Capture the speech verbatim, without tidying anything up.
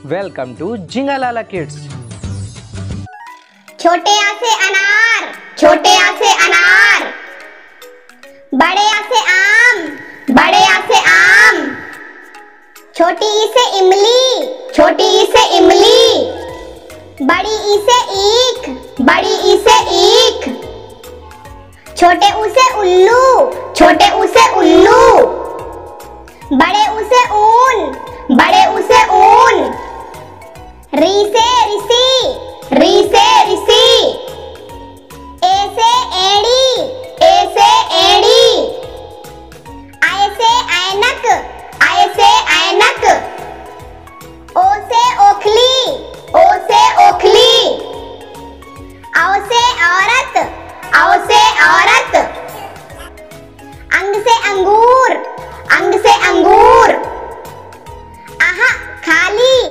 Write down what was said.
Welcome to जिंगालाला kids. छोटे आ से अनार, छोटे आ से अनार। बड़े आ से आम, बड़े आ से आम। छोटी ई से इमली, छोटी ई से इमली। बड़ी ई से ईख, बड़ी ई से ईख। छोटे ऊ से उल्लू, छोटे ऊ से उल्लू। बड़े ऊ से ऊन, बड़े ऊ से ऊन। री से ऋषि, री से ऋषि। ए से एड़ी, ए से एड़ी। आय से ऐनक, आय से ऐनक। ओ से ओखली, ओ से ओखली। औ से औरत, औ से औरत। अंग से अंगूर, अंग से अंगूर। आहा खाली।